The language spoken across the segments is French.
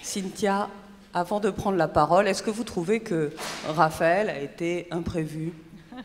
Cynthia, avant de prendre la parole, est-ce que vous trouvez que Raphaël a été imprévu?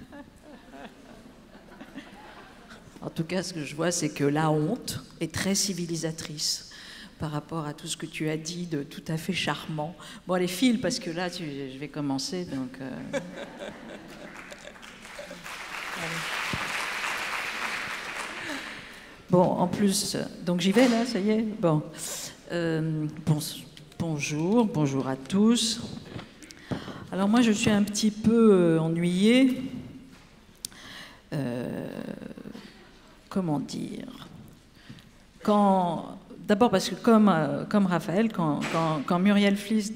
En tout cas, ce que je vois, c'est que la honte est très civilisatrice par rapport à tout ce que tu as dit de tout à fait charmant. Bon, allez, file, parce que là, je vais commencer, donc... Bon, en plus, donc j'y vais là, ça y est. Bon, bonjour à tous. Alors moi, je suis un petit peu ennuyée. Comment dire? D'abord parce que comme Raphaël, quand Muriel Fliss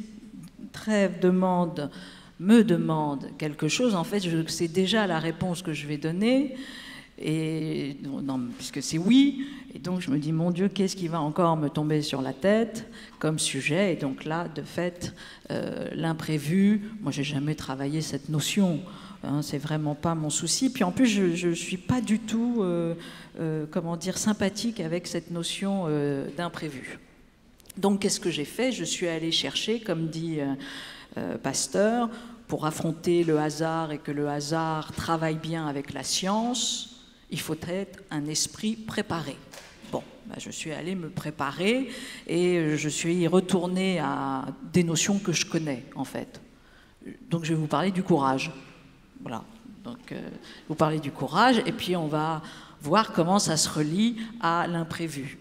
me demande quelque chose, en fait, je sais déjà la réponse que je vais donner. Et non, puisque c'est oui, et donc je me dis, mon Dieu, qu'est-ce qui va encore me tomber sur la tête comme sujet? Et donc là, de fait, l'imprévu, moi j'ai jamais travaillé cette notion, hein, c'est vraiment pas mon souci. Puis en plus, je suis pas du tout, comment dire, sympathique avec cette notion d'imprévu. Donc qu'est-ce que j'ai fait? Je suis allée chercher, comme dit Pasteur, pour affronter le hasard et que le hasard travaille bien avec la science, il faut être un esprit préparé. Bon, ben je suis allée me préparer et je suis retournée à des notions que je connais, en fait. Donc, je vais vous parler du courage. Voilà. Donc, vous parler du courage et puis on va voir comment ça se relie à l'imprévu.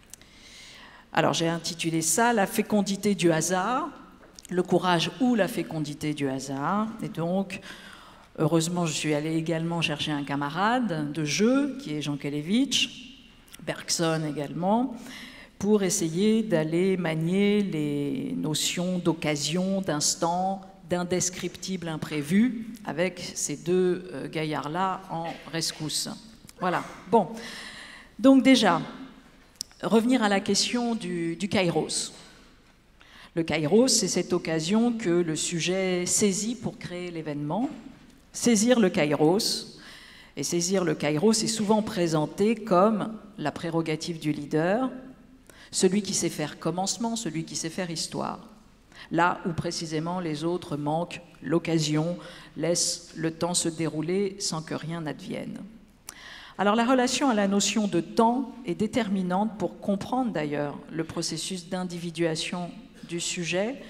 Alors, j'ai intitulé ça « La fécondité du hasard », le courage ou la fécondité du hasard. Et donc, heureusement, je suis allée également chercher un camarade de jeu, qui est Jean Kelevitch, Bergson également, pour essayer d'aller manier les notions d'occasion, d'instant, d'indescriptible imprévu, avec ces deux gaillards-là en rescousse. Voilà. Bon. Donc déjà, revenir à la question du kairos. Le kairos, c'est cette occasion que le sujet saisit pour créer l'événement. Saisir le kairos, et saisir le kairos est souvent présenté comme la prérogative du leader, celui qui sait faire commencement, celui qui sait faire histoire. Là où précisément les autres manquent l'occasion, laissent le temps se dérouler sans que rien n'advienne. Alors la relation à la notion de temps est déterminante pour comprendre d'ailleurs le processus d'individuation du sujet.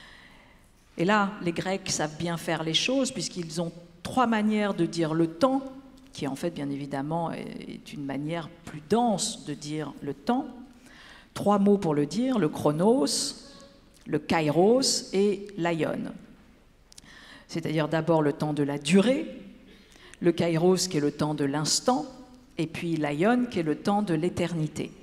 Et là, les Grecs savent bien faire les choses puisqu'ils ont trois manières de dire le temps, qui en fait bien évidemment est une manière plus dense de dire le temps. Trois mots pour le dire, le chronos, le kairos et l'aion. C'est-à-dire d'abord le temps de la durée, le kairos qui est le temps de l'instant, et puis l'aion qui est le temps de l'éternité.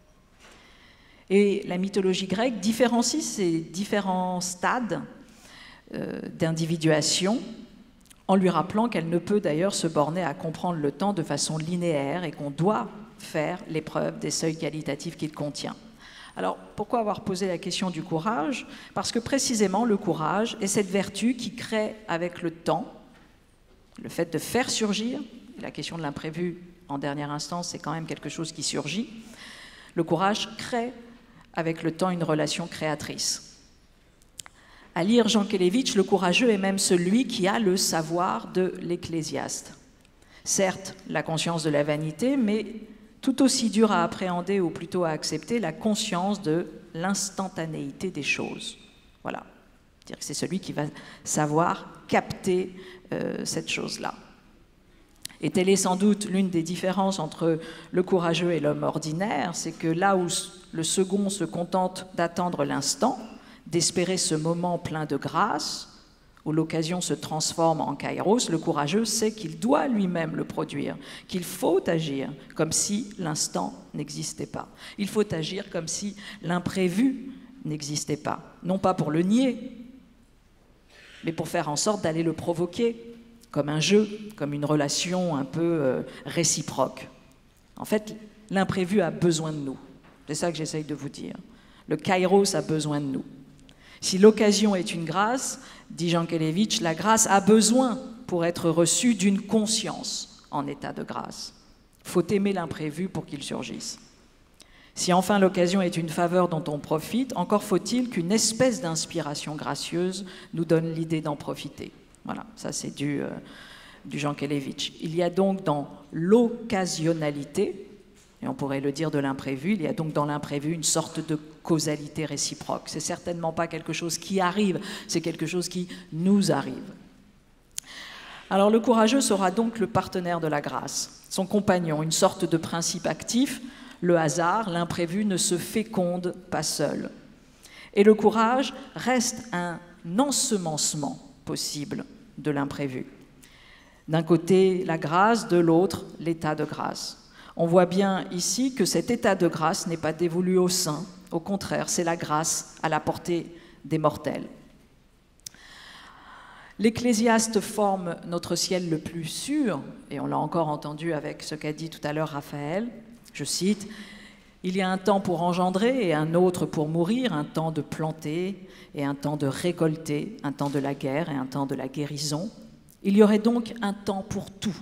Et la mythologie grecque différencie ces différents stades d'individuation, en lui rappelant qu'elle ne peut d'ailleurs se borner à comprendre le temps de façon linéaire et qu'on doit faire l'épreuve des seuils qualitatifs qu'il contient. Alors, pourquoi avoir posé la question du courage? Parce que précisément, le courage est cette vertu qui crée avec le temps, le fait de faire surgir, la question de l'imprévu en dernière instance, c'est quand même quelque chose qui surgit, le courage crée avec le temps une relation créatrice. À lire Jean Kelevitch, le courageux est même celui qui a le savoir de l'ecclésiaste. Certes, la conscience de la vanité, mais tout aussi dur à appréhender ou plutôt à accepter, la conscience de l'instantanéité des choses. Voilà. C'est-à-dire que c'est celui qui va savoir capter cette chose-là. Et telle est sans doute l'une des différences entre le courageux et l'homme ordinaire, c'est que là où le second se contente d'attendre l'instant, d'espérer ce moment plein de grâce, où l'occasion se transforme en kairos, le courageux sait qu'il doit lui-même le produire, qu'il faut agir comme si l'instant n'existait pas. Il faut agir comme si l'imprévu n'existait pas, non pas pour le nier, mais pour faire en sorte d'aller le provoquer, comme un jeu, comme une relation un peu réciproque. En fait, l'imprévu a besoin de nous. C'est ça que j'essaye de vous dire. Le kairos a besoin de nous. Si l'occasion est une grâce, dit Jean Kelevitch, la grâce a besoin, pour être reçue, d'une conscience en état de grâce. Il faut aimer l'imprévu pour qu'il surgisse. Si enfin l'occasion est une faveur dont on profite, encore faut-il qu'une espèce d'inspiration gracieuse nous donne l'idée d'en profiter. Voilà, ça c'est du Jankélévitch. Il y a donc dans l'occasionnalité, et on pourrait le dire de l'imprévu, il y a donc dans l'imprévu une sorte de causalité réciproque. C'est certainement pas quelque chose qui arrive, c'est quelque chose qui nous arrive. Alors le courageux sera donc le partenaire de la grâce, son compagnon, une sorte de principe actif. Le hasard, l'imprévu ne se féconde pas seul. Et le courage reste un ensemencement possible de l'imprévu. D'un côté, la grâce, de l'autre, l'état de grâce. On voit bien ici que cet état de grâce n'est pas dévolu aux saints, au contraire, c'est la grâce à la portée des mortels. L'Ecclésiaste forme notre ciel le plus sûr, et on l'a encore entendu avec ce qu'a dit tout à l'heure Raphaël, je cite, « Il y a un temps pour engendrer et un autre pour mourir, un temps de planter et un temps de récolter, un temps de la guerre et un temps de la guérison. Il y aurait donc un temps pour tout.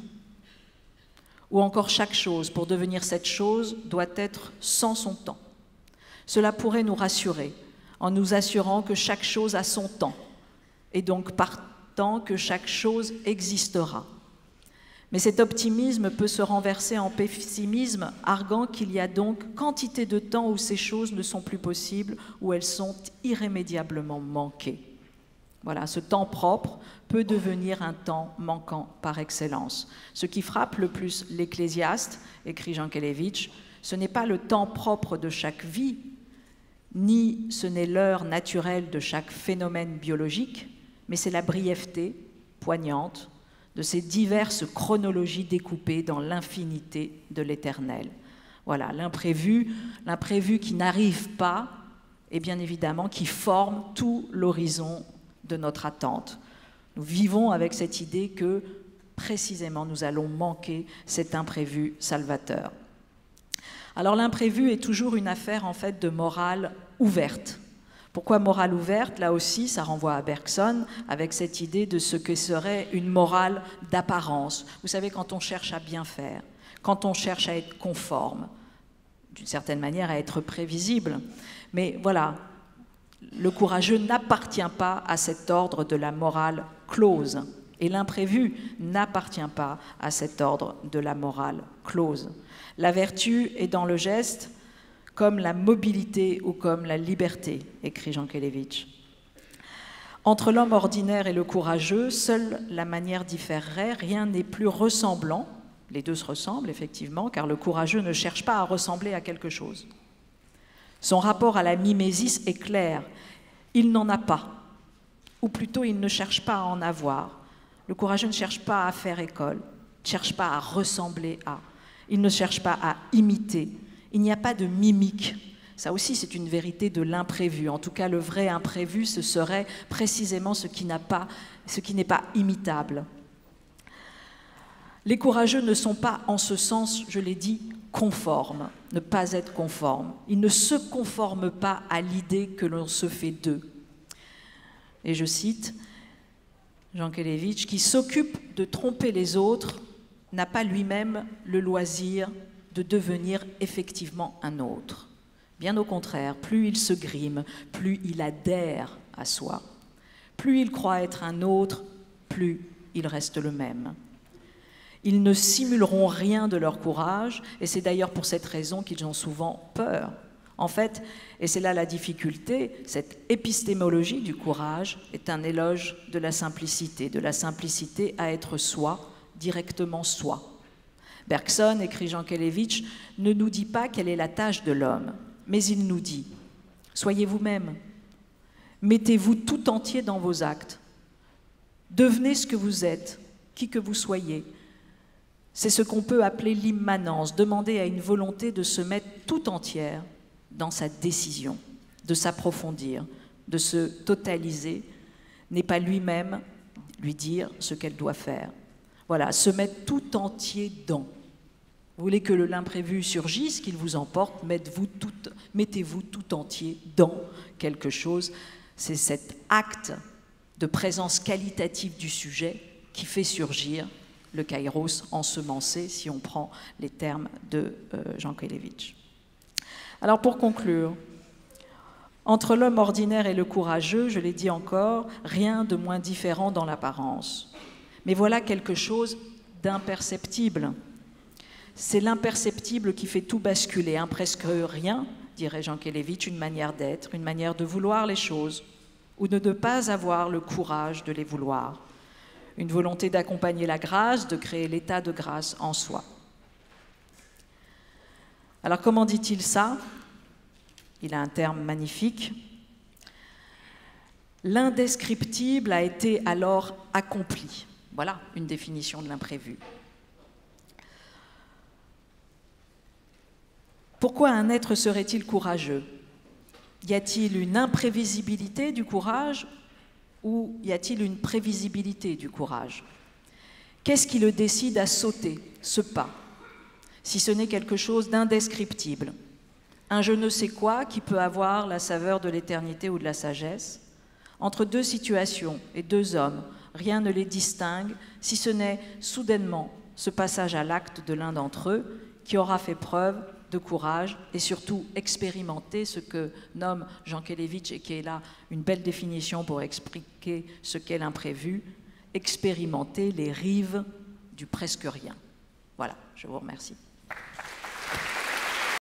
Ou encore chaque chose, pour devenir cette chose, doit être sans son temps. Cela pourrait nous rassurer, en nous assurant que chaque chose a son temps, et donc partant que chaque chose existera. Mais cet optimisme peut se renverser en pessimisme, arguant qu'il y a donc quantité de temps où ces choses ne sont plus possibles, où elles sont irrémédiablement manquées. Voilà, ce temps propre peut devenir un temps manquant par excellence. Ce qui frappe le plus l'Ecclésiaste, écrit Jankélévitch, ce n'est pas le temps propre de chaque vie, ni ce n'est l'heure naturelle de chaque phénomène biologique, mais c'est la brièveté poignante de ces diverses chronologies découpées dans l'infinité de l'éternel. Voilà, l'imprévu qui n'arrive pas, et bien évidemment qui forme tout l'horizon de notre attente. Nous vivons avec cette idée que, précisément, nous allons manquer cet imprévu salvateur. Alors l'imprévu est toujours une affaire, en fait, de morale ouverte. Pourquoi morale ouverte? Là aussi, ça renvoie à Bergson, avec cette idée de ce que serait une morale d'apparence. Vous savez, quand on cherche à bien faire, quand on cherche à être conforme, d'une certaine manière à être prévisible. Mais voilà, le courageux n'appartient pas à cet ordre de la morale close. Et l'imprévu n'appartient pas à cet ordre de la morale close. La vertu est dans le geste, comme la mobilité ou comme la liberté, écrit Jankélévitch. Entre l'homme ordinaire et le courageux, seule la manière différerait, rien n'est plus ressemblant. Les deux se ressemblent, effectivement, car le courageux ne cherche pas à ressembler à quelque chose. Son rapport à la mimésis est clair. Il n'en a pas, ou plutôt il ne cherche pas à en avoir. Le courageux ne cherche pas à faire école, ne cherche pas à ressembler à, il ne cherche pas à imiter. Il n'y a pas de mimique. Ça aussi, c'est une vérité de l'imprévu. En tout cas, le vrai imprévu, ce serait précisément ce qui n'est pas imitable. Les courageux ne sont pas, en ce sens, je l'ai dit, conformes, ne pas être conformes. Ils ne se conforment pas à l'idée que l'on se fait d'eux. Et je cite Jankélévitch, qui s'occupe de tromper les autres, n'a pas lui-même le loisir de devenir effectivement un autre. Bien au contraire, plus il se grime, plus il adhère à soi. Plus il croit être un autre, plus il reste le même. Ils ne simuleront rien de leur courage, et c'est d'ailleurs pour cette raison qu'ils ont souvent peur. En fait, et c'est là la difficulté, cette épistémologie du courage est un éloge de la simplicité à être soi, directement soi. Bergson, écrit Jankélévitch, ne nous dit pas quelle est la tâche de l'homme, mais il nous dit « Soyez vous-même, mettez-vous tout entier dans vos actes, devenez ce que vous êtes, qui que vous soyez. » C'est ce qu'on peut appeler l'immanence, demander à une volonté de se mettre tout entière dans sa décision, de s'approfondir, de se totaliser, n'est pas lui-même lui dire ce qu'elle doit faire. Voilà, se mettre tout entier dans. Vous voulez que l'imprévu surgisse, qu'il vous emporte, mettez-vous tout entier dans quelque chose. C'est cet acte de présence qualitative du sujet qui fait surgir le kairos ensemencé, si on prend les termes de Jankélévitch. Alors pour conclure, entre l'homme ordinaire et le courageux, je l'ai dit encore, rien de moins différent dans l'apparence. Mais voilà quelque chose d'imperceptible. C'est l'imperceptible qui fait tout basculer, un presque rien, dirait Jankélévitch, une manière d'être, une manière de vouloir les choses, ou de ne pas avoir le courage de les vouloir. Une volonté d'accompagner la grâce, de créer l'état de grâce en soi. Alors comment dit-il ça ? Il a un terme magnifique. L'indescriptible a été alors accompli. Voilà une définition de l'imprévu. Pourquoi un être serait-il courageux ? Y a-t-il une imprévisibilité du courage ou y a-t-il une prévisibilité du courage ? Qu'est-ce qui le décide à sauter ce pas, si ce n'est quelque chose d'indescriptible ? Un je ne sais quoi qui peut avoir la saveur de l'éternité ou de la sagesse. Entre deux situations et deux hommes, rien ne les distingue, si ce n'est soudainement ce passage à l'acte de l'un d'entre eux qui aura fait preuve de courage et surtout expérimenter ce que nomme Jankélévitch et qui est là une belle définition pour expliquer ce qu'est l'imprévu, expérimenter les rives du presque rien. Voilà, je vous remercie.